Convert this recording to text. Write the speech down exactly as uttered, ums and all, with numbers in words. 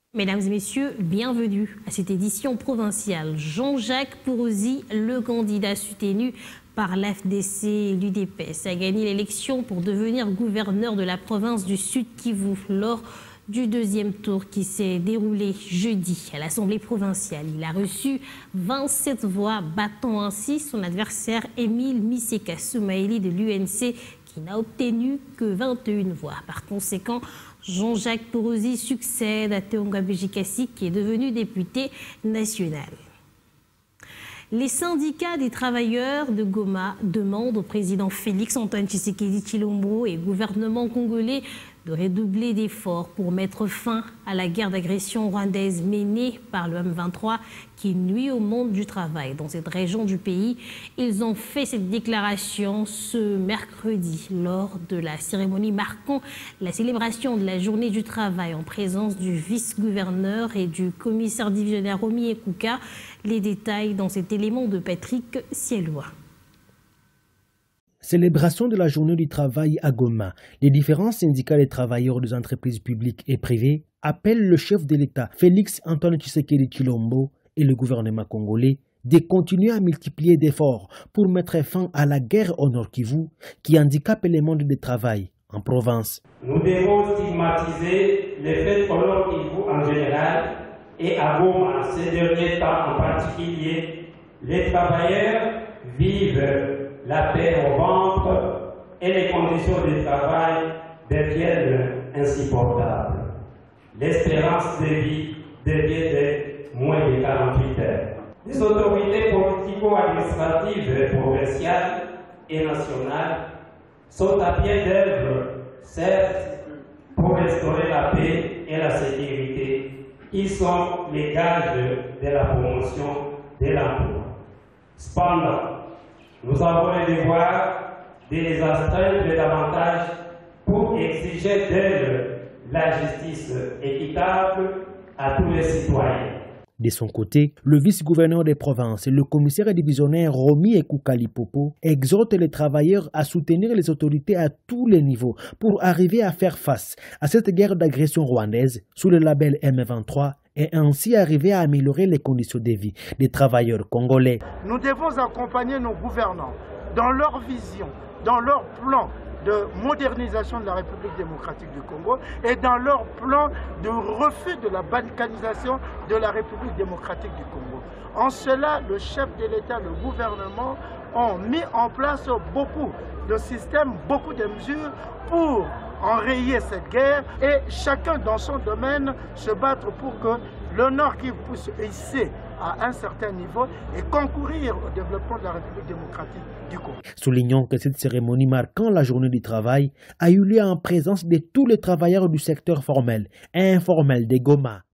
Mesdames et messieurs, bienvenue à cette édition provinciale. Jean-Jacques Pourouzi, le candidat soutenu par l'A F D C et l'U D P S, a gagné l'élection pour devenir gouverneur de la province du Sud Kivu lors du deuxième tour qui s'est déroulé jeudi à l'Assemblée provinciale. Il a reçu vingt-sept voix, battant ainsi son adversaire Émile Miseka Soumaïli de l'U N C qui n'a obtenu que vingt et une voix. Par conséquent, Jean-Jacques Pourouzi succède à Théonga Bijikassi qui est devenu député national. Les syndicats des travailleurs de Goma demandent au président Félix Antoine Tshisekedi Tshilombo et au gouvernement congolais de redoubler d'efforts pour mettre fin à la guerre d'agression rwandaise menée par le M vingt-trois qui nuit au monde du travail dans cette région du pays. Ils ont fait cette déclaration ce mercredi lors de la cérémonie marquant la célébration de la journée du travail en présence du vice-gouverneur et du commissaire divisionnaire Romy Ekouka. Les détails dans cet élément de Patrick Ciellois. Célébration de la journée du travail à Goma. Les différents syndicats des travailleurs des entreprises publiques et privées appellent le chef de l'État, Félix Antoine Tshisekedi Tshilombo, et le gouvernement congolais de continuer à multiplier d'efforts pour mettre fin à la guerre au Nord Kivu qui handicape les mondes du travail en province. Nous devons stigmatiser les faits au Nord Kivu en général et à Goma ces derniers temps en particulier. Les travailleurs vivent la paix au ventre et les conditions de travail deviennent insupportables. L'espérance de vie devient de moins de quarante-huit heures. Les autorités politico-administratives provinciales et nationales sont à pied d'œuvre, certes, pour restaurer la paix et la sécurité, qui sont les gages de la promotion de l'emploi. Cependant, nous avons le devoir de les astreindre davantage pour exiger d'elles la justice équitable à tous les citoyens. De son côté, le vice-gouverneur des provinces et le commissaire divisionnaire Romy Ekouka Lipopo exhortent les travailleurs à soutenir les autorités à tous les niveaux pour arriver à faire face à cette guerre d'agression rwandaise sous le label M vingt-trois et ainsi arriver à améliorer les conditions de vie des travailleurs congolais. Nous devons accompagner nos gouvernants dans leur vision, dans leur plan de modernisation de la République démocratique du Congo et dans leur plan de refus de la balkanisation de la République démocratique du Congo. En cela, le chef de l'État, le gouvernement ont mis en place beaucoup de systèmes, beaucoup de mesures pour enrayer cette guerre et chacun dans son domaine se battre pour que le Nord qui puisse ici à un certain niveau et concourir au développement de la République démocratique du Congo. Soulignons que cette cérémonie marquant la journée du travail a eu lieu en présence de tous les travailleurs du secteur formel et informel de Goma.